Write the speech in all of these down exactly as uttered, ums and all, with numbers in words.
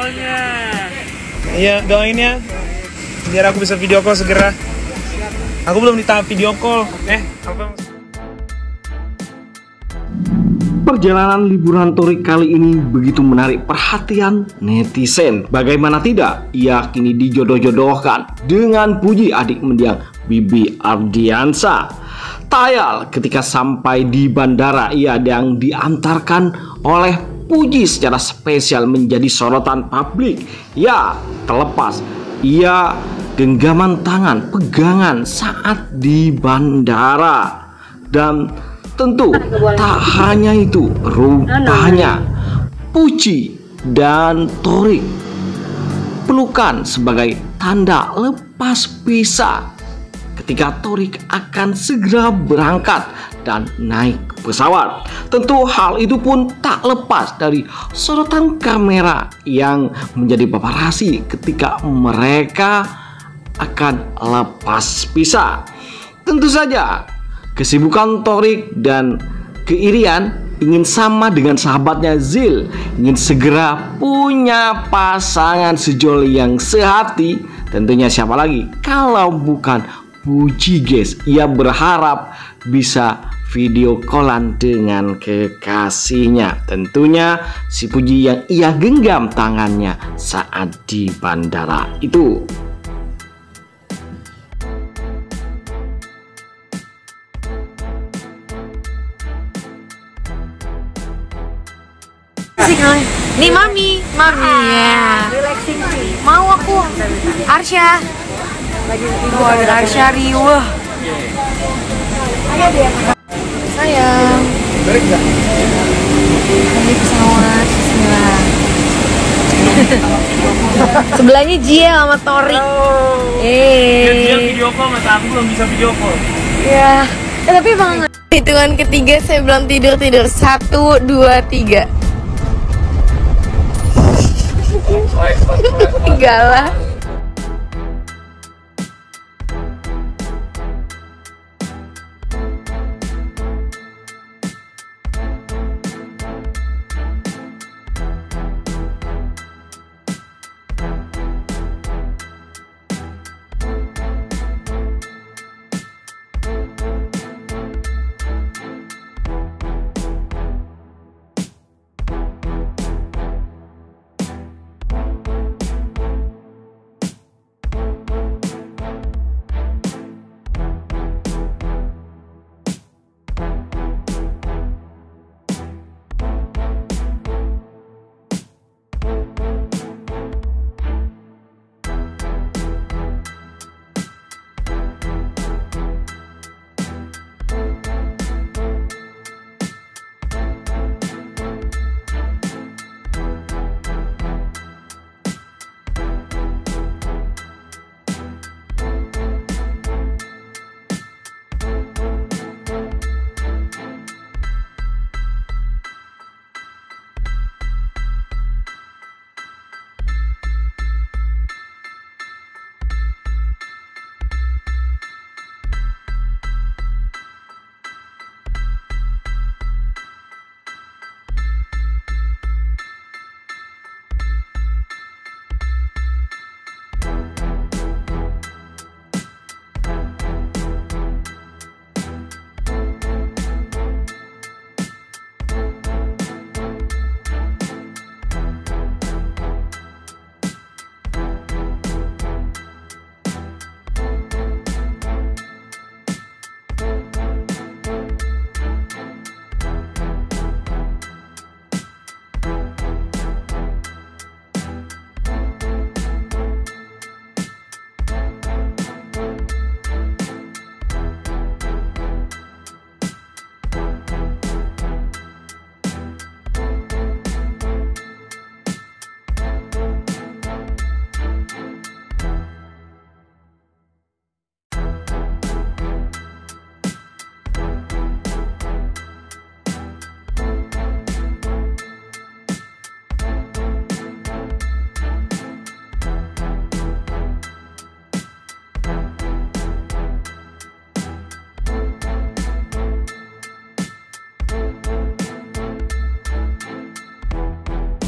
callnya. Iya, doain ya. Biar aku bisa video call segera. Aku belum di tahap video call. Eh, apa? Perjalanan liburan Torik kali ini begitu menarik perhatian netizen. Bagaimana tidak, ia kini dijodoh-jodohkan dengan Puji, adik mendiang Bibi Ardiansa. Tayal ketika sampai di bandara, ia yang diantarkan oleh Puji secara spesial menjadi sorotan publik. Ya, terlepas ia genggaman tangan, pegangan saat di bandara. Dan tentu tak hanya itu, rupanya Puji dan Torik pelukan sebagai tanda lepas pisah ketika Torik akan segera berangkat dan naik pesawat. Tentu hal itu pun tak lepas dari sorotan kamera yang menjadi paparasi ketika mereka akan lepas pisah. Tentu saja kesibukan Torik dan keirian ingin sama dengan sahabatnya Zil, ingin segera punya pasangan sejoli yang sehati. Tentunya siapa lagi kalau bukan Puji, guys. Ia berharap bisa video callan dengan kekasihnya. Tentunya si Puji yang ia genggam tangannya saat di bandara itu. Nih mami, mami ya. Relaxing sih. Mau aku. Arsya. Tuh ada Arsya riwah. Sayang. Ini pesawat. Bismillah. Sebelahnya Jia sama Torik. Eh. Dia video call, masa aku belum bisa video call. Ya. Eh, tapi bang. Hitungan ketiga saya belum tidur tidur. Satu, dua, tiga. Enggak lah.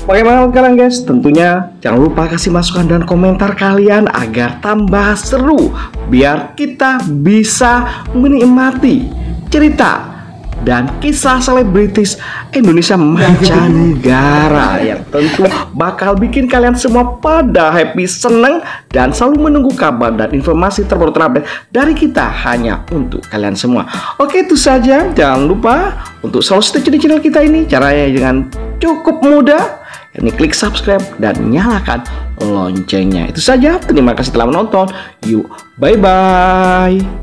Bagaimana menurut kalian guys? Tentunya jangan lupa kasih masukan dan komentar kalian agar tambah seru, biar kita bisa menikmati cerita dan kisah selebritis Indonesia mancanegara yang tentu bakal bikin kalian semua pada happy, seneng, dan selalu menunggu kabar dan informasi terbaru terupdate dari kita hanya untuk kalian semua. Oke, itu saja. Jangan lupa untuk selalu stay tune di channel kita ini. Caranya dengan cukup mudah, yakni klik subscribe dan nyalakan loncengnya. Itu saja. Terima kasih telah menonton. Yuk, bye bye.